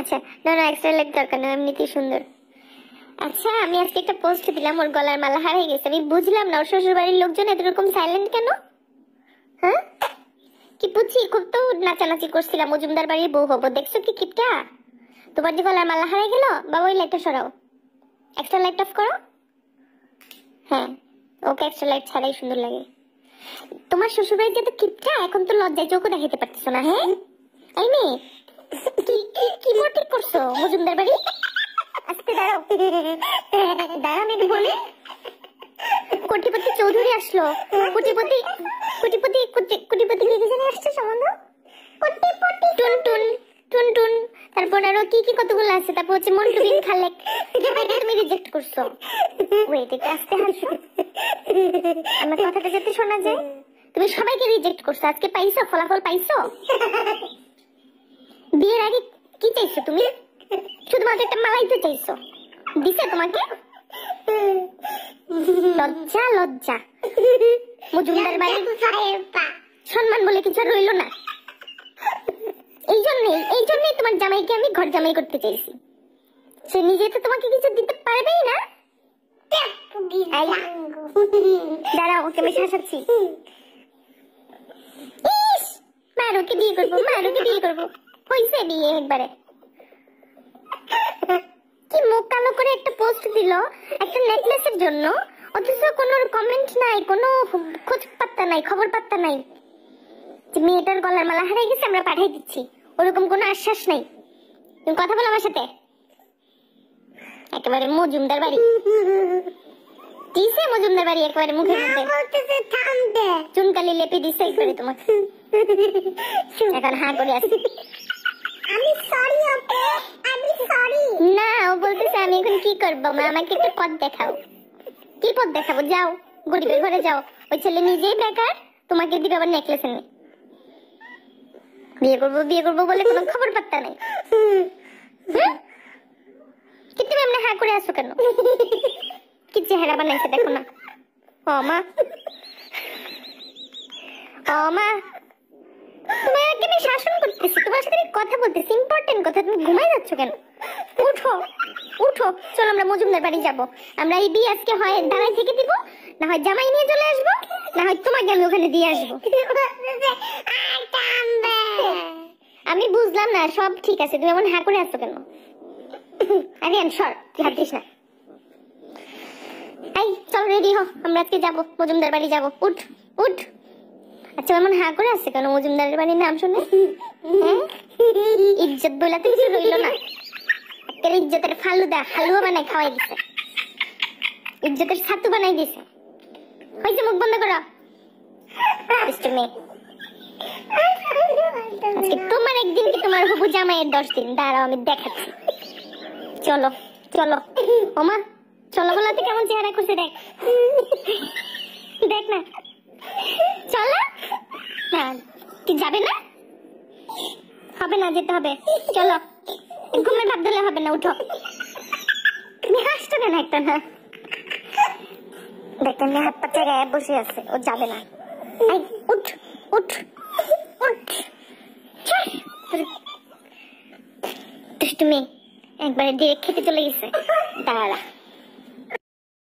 আচ্ছা না extra light দরকার না, এমনিতেই সুন্দর। আচ্ছা আমি আজকে একটা পোস্ট দিলাম, ওর গলার মালা হারিয়ে গেছে। আমি বুঝলাম না ওর শ্বশুর বাড়ির লোকজন এরকম সাইলেন্ট কেন? হ্যাঁ কি বুঝছি, খুব তো নাচানাচি করছিলাম মজুমদার বাড়ির বউ হবো, দেখছো কি কিপটা? তোমার যে গলার মালা হারিয়ে গেল, বাবা ওই লাইটটা সরাও, এক্সট্রা লাইট অফ করো। হ্যাঁ ওকে এক্সট্রা লাইট ছাড়াই সুন্দর লাগে। তোমার শ্বশুর বাড়িতে তো কিপটা, এখন তো লজ্জায় চোখও দেখাতে পারতেছো না। হ্যাঁ এই মেয়ে কি কি কি মোটিভ করছো মজুমদার বাড়ি? আজকে দাঁড়াও দাঁড়াও আমি বলি, কোটিপতি চৌধুরী আসলো। কোটিপতি কোটিপতি কোটিপতি কি জানি আসছে সম্বন্ধ, কোটিপতি টুনটুন টুনটুন, তারপর আরো কি কি কতগুলো আছে, তারপর হচ্ছে মন্টু বিন খালেক। সবাইকে তুমি রিজেক্ট করছো। ওয়েট একটু আস্তে হাসো, আমার কথাটা যাতে শোনা যায়। তুমি সবাইকে রিজেক্ট করছো, আজকে পাইছো ফলাফল পাইছো। বিয়ের আগে কি চাইছো তুমি? শুধুমাত্র একটা মালাই তো চাইছো, দিছে তোমাকে? লজ্জা লজ্জা, মজুমদার বাড়ির সম্মান বলে কিছু রইল না। এই জন্যই তোমার জামাইকে আমি ঘর জামাই করতে চাইছি। সে নিজে তো তোমাকে কিছু দিতে পারবেই না। দাঁড়াও ওকে আমি শাসাচ্ছি। মারুকে বিয়ে করবো, মারুকে বিয়ে করবো, হয়েছে বিয়ে একবারে। কি মুখ কালো করে একটা পোস্ট দিল একটা নেকলেসের জন্য, অথচ কোনো কমেন্ট নাই, কোনো খোঁজ পাত্তা নাই, খবর পাত্তা নাই যে মেয়েটার গলার মালা হারিয়ে গেছে আমরা পাঠিয়ে দিচ্ছি, ওরকম কোনো আশ্বাস নাই। তুমি কথা বলো আমার সাথে। একেবারে মজুমদার বাড়ি দিছে, মজুমদার বাড়ি একেবারে মুখের মধ্যে চুনকালি লেপে দিছে একবারে তোমাকে। এখন হ্যাঁ করে আসি। আমি সরি আপু, আমি সরি। না ও বলতেছে আমি এখন কি করবো মা, আমাকে একটা পথ দেখাও। কি পথ দেখাবো? যাও গরিবের ঘরে যাও, ওই ছেলে নিজেই বেকার, তোমাকে দিবে আবার নেকলেস এনে। বিয়ে করবো বলে কোনো খবর পাত্তা নেই। কি তুমি এমনি হ্যাঁ করে আসো কেন? কি চেহারা বানাইছে দেখো না। ও মা ও মা, তোমার আগে আমি শাসন করতেছি, তোমার সাথে কথা বলতেছি, ইম্পর্টেন্ট কথা, তুমি ঘুমাই যাচ্ছ কেন? উঠো উঠো, চলো আমরা মজুমদার বাড়ি যাবো। আমরা এই বিয়ে আজকে হয় দাঁড়াই থেকে দিব, না হয় জামাই নিয়ে চলে আসবো, না হয় তোমাকে আমি ওখানে দিয়ে আসবো। আমি বুঝলাম না, সব ঠিক আছে, তুমি এমন হ্যাঁ করে আসছো কেন? আরে সর, তুই হাত দিস না। এই চল রেডি হো, আমরা আজকে যাবো মজুমদার বাড়ি যাবো। উঠ উঠ। আচ্ছা এমন হ্যাঁ করে আসছে কেন মজুমদারের বাড়ির নাম শুনে? ইজ্জত বলে তো কিছু রইল না, একটা ইজ্জতের ফালুদা হালুয়া বানাই খাওয়াই দিছে, ইজ্জতের ছাতু বানাই দিছে। হয়েছে, মুখ বন্ধ করো মেয়ে। আজকে তোমার একদিন কি তোমার হবু জামাইয়ের 10 দিন, দাঁড়াও আমি দেখাচ্ছি। চলো চলো ওমা, চলো বলাতে কেমন চেহারা করছে দেখ, দেখ না। চলো না, তুই যাবে না? হবে না, যেতে হবে। চলো, ঘুমের ভাব দিলে হবে না, উঠো। তুমি হাসছো কেন একটা? না দেখতে হাত পা গায়ে বসে আছে, ও যাবে না। উঠ উঠ উঠ। তুমি একবারে ডিরেক্ট খেতে চলে গেছে, দাঁড়া।